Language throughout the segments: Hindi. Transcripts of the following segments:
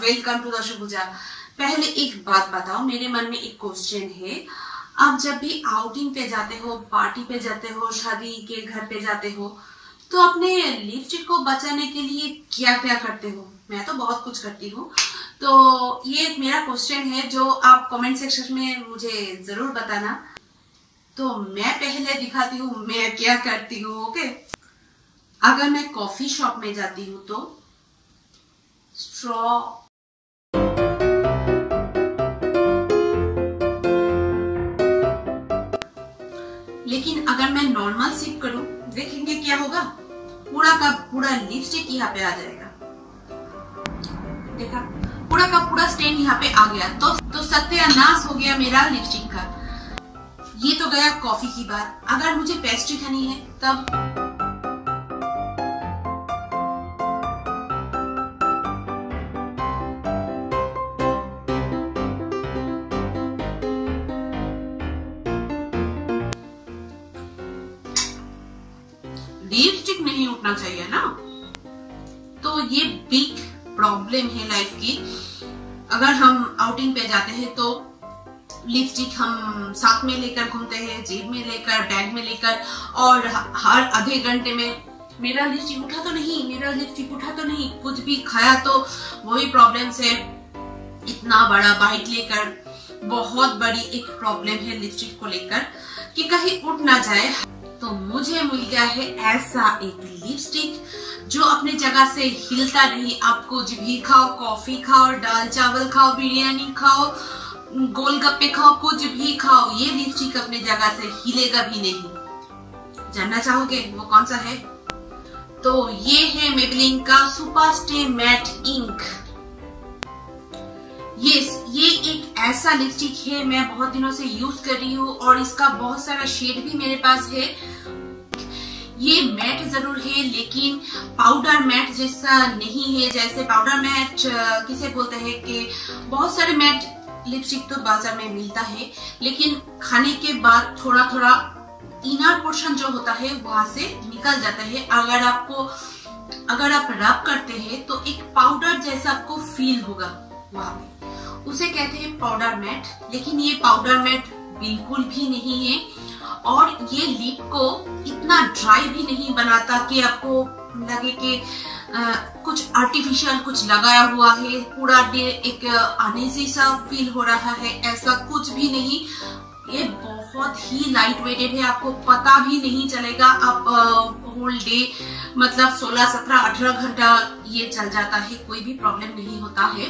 Welcome to the शुभुजा। पहले एक बात बताओ, मेरे मन में एक क्वेश्चन है। आप जब भी आउटिंग पे जाते हो, पार्टी पे जाते हो, शादी के घर पे जाते हो, तो अपने लिपस्टिक को बचाने के लिए क्या क्या करते हो? मैं तो बहुत कुछ करती हूँ। तो ये मेरा क्वेश्चन है जो आप कमेंट सेक्शन में मुझे जरूर बताना। तो मैं पहले दिखाती हूँ मैं क्या करती हूँ। ओके, अगर मैं कॉफी शॉप में जाती हूँ तो स्ट्रॉ, लेकिन अगर मैं नॉर्मल सिप करूं, देखेंगे क्या होगा, पूरा का पूरा लिपस्टिक यहाँ पे आ जाएगा। देखा, पूरा का पूरा स्टेन यहाँ पे आ गया। तो सत्यानाश हो गया मेरा लिपस्टिक का। ये तो गया कॉफी की बात। अगर मुझे पेस्ट्री खानी है तब लिपस्टिक नहीं उठना चाहिए ना। तो ये बिग प्रॉब्लम है लाइफ की। अगर हम आउटिंग पे जाते हैं तो लिपस्टिक हम साथ में लेकर घूमते हैं, जेब में लेकर, बैग में लेकर, और हर आधे घंटे में मेरा लिपस्टिक उठा तो नहीं, मेरा लिपस्टिक उठा तो नहीं, कुछ भी खाया तो वही प्रॉब्लम से इतना बड़ा बाइट लेकर। बहुत बड़ी एक प्रॉब्लम है लिपस्टिक को लेकर कि कहीं उठ ना जाए। तो मुझे मिल गया है ऐसा एक लिपस्टिक जो अपने जगह से हिलता नहीं। आप कुछ भी खाओ, कॉफी खाओ, दाल चावल खाओ, बिरयानी खाओ, गोलगप्पे खाओ, कुछ भी खाओ, ये लिपस्टिक अपने जगह से हिलेगा भी नहीं। जानना चाहोगे वो कौन सा है? तो ये है मेबेलिन का सुपर स्टे मैट इंक। ये एक ऐसा लिपस्टिक है, मैं बहुत दिनों से यूज कर रही हूँ और इसका बहुत सारा शेड भी मेरे पास है। ये मैट जरूर है लेकिन पाउडर मैट जैसा नहीं है। जैसे पाउडर मैट किसे बोलते हैं कि बहुत सारे मैट लिपस्टिक तो बाजार में मिलता है, लेकिन खाने के बाद थोड़ा थोड़ा इनर पोर्शन जो होता है वहां से निकल जाता है। अगर आप रब करते हैं तो एक पाउडर जैसा आपको फील होगा वहां पे, उसे कहते हैं पाउडर मैट। लेकिन ये पाउडर मैट बिल्कुल भी नहीं है और ये लिप को इतना ड्राई भी नहीं बनाता कि आपको लगे कि कुछ आर्टिफिशियल कुछ लगाया हुआ है, पूरा डे एक अनईजी सा फील हो रहा है, ऐसा कुछ भी नहीं। ये बहुत ही लाइट वेटेड है, आपको पता भी नहीं चलेगा। आप होल डे मतलब 16, 17, 18 घंटा ये चल जाता है, कोई भी प्रॉब्लम नहीं होता है।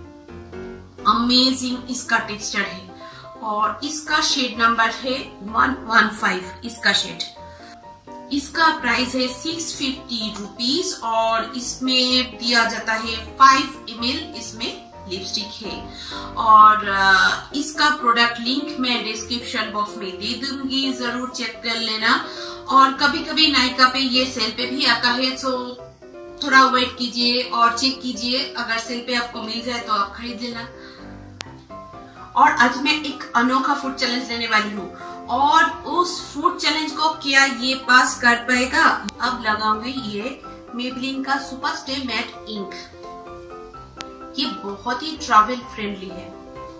अमेजिंग इसका टेक्सचर है और इसका शेड नंबर है 115। इसका शेड, इसका प्राइस है 650 रुपीज और इसमें दिया जाता है 5 ml इसमें लिपस्टिक है। और इसका प्रोडक्ट लिंक मैं डिस्क्रिप्शन बॉक्स में दे दूंगी, जरूर चेक कर लेना। और कभी कभी नायका पे ये सेल पे भी आता है, तो थोड़ा वेट कीजिए और चेक कीजिए, अगर सेल पे आपको मिल जाए तो आप खरीद लेना। और आज मैं एक अनोखा फूड चैलेंज लेने वाली हूँ और उस फूड चैलेंज को क्या ये पास कर पाएगा? अब लगाऊंगी ये मेबेलिन का सुपर स्टे मैट इंक। ये बहुत ही ट्रैवल फ्रेंडली है।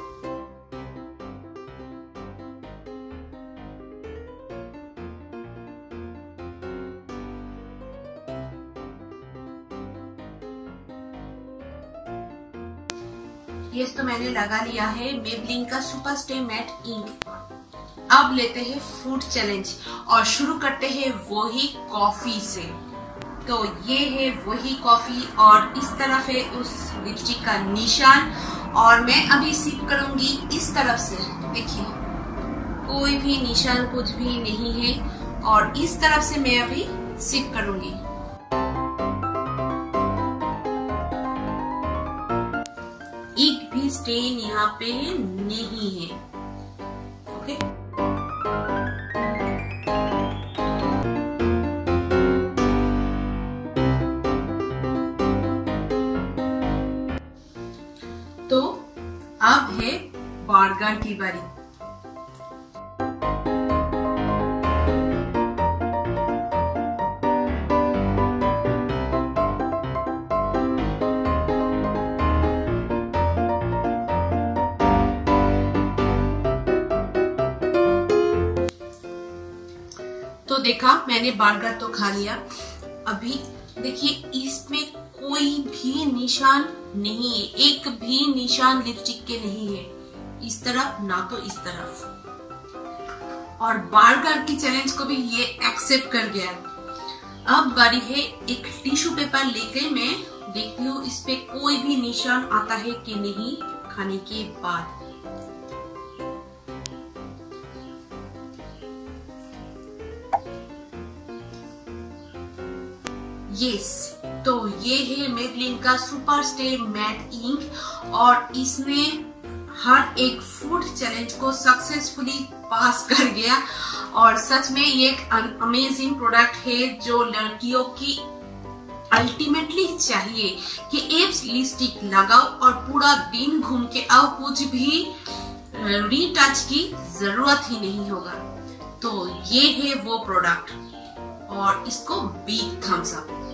ये तो मैंने लगा लिया है मेबेलिन का सुपर स्टे मैट इंक। अब लेते हैं फूड चैलेंज और शुरू करते हैं वही कॉफी से। तो ये है वही कॉफी और इस तरफ है उस लिपस्टिक का निशान और मैं अभी सिप करूंगी इस तरफ से। देखिए, कोई भी निशान कुछ भी नहीं है और इस तरफ से मैं अभी सिप करूंगी। एक भी स्टेन यहाँ पे नहीं है। ओके, तो अब है बर्गर की बारी। तो देखा, मैंने बर्गर तो खा लिया। अभी देखिए इसमें कोई भी निशान नहीं है, एक भी निशान लिपस्टिक के नहीं है, इस तरफ ना तो इस तरफ। और बर्गर की चैलेंज को भी ये एक्सेप्ट कर गया। अब बारी है एक टिश्यू पेपर लेके मैं देखती हूँ इस पे कोई भी निशान आता है कि नहीं खाने के बाद। यस, तो ये है मेबेलिन का सुपर स्टे मैट इंक और इसने हर एक फूड चैलेंज को सक्सेसफुली पास कर गया। और सच में ये एक अमेजिंग प्रोडक्ट है जो लड़कियों की अल्टीमेटली चाहिए कि एक लिपस्टिक लगाओ और पूरा दिन घूम के आओ, कुछ भी रीटच की जरूरत ही नहीं होगा। तो ये है वो प्रोडक्ट और इसको बिग थम्स अप।